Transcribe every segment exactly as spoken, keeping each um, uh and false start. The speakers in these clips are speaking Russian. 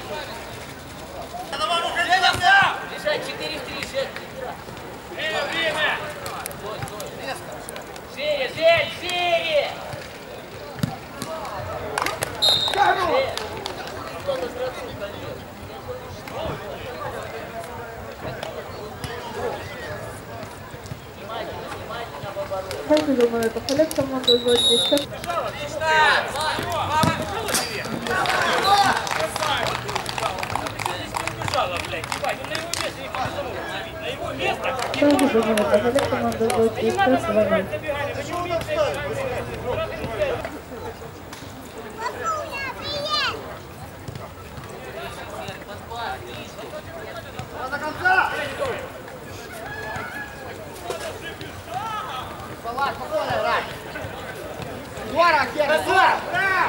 Решай, четыре в три, шесть. Время! Шире, Жень, шире! Кто-то сразу пойдет. Внимательно, внимательно в оборону. Как вы думаете, Олег команду звать здесь? Что вы думаете, Олег команду звать здесь? С вами? До конца! Салат, спокойно играй! Двора, Кера, двора!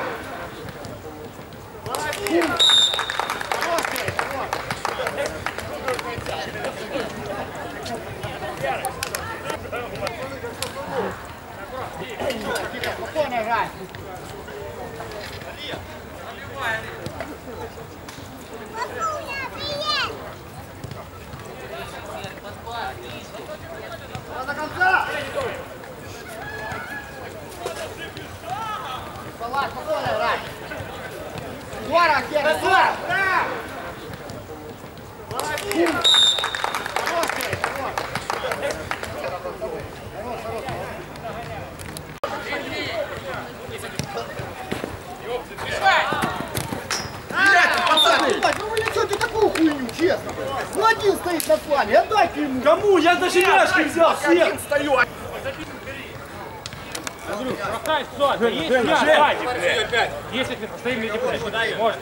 Спокойно играй! До конца! Салат, спокойно играй! Двора, Кера, двора! Честно. Ну один стоит на плане, отдайте ему. Кому? Я даже мяшки взял, всех. Стою. Бросай, все, есть мяч, Вадик, блядь. десять минут, постоим, иди подожди. Можно.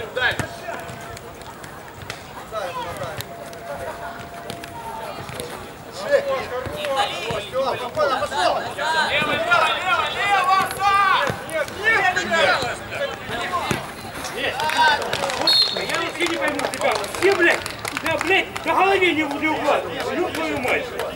Спокойно, пошел. Лево, лево, лево, лево, сам! Нет, нет, нет. Есть. Я вообще не пойму тебя. Все, блядь, да, блядь, на голове не укладывай. Твою мать.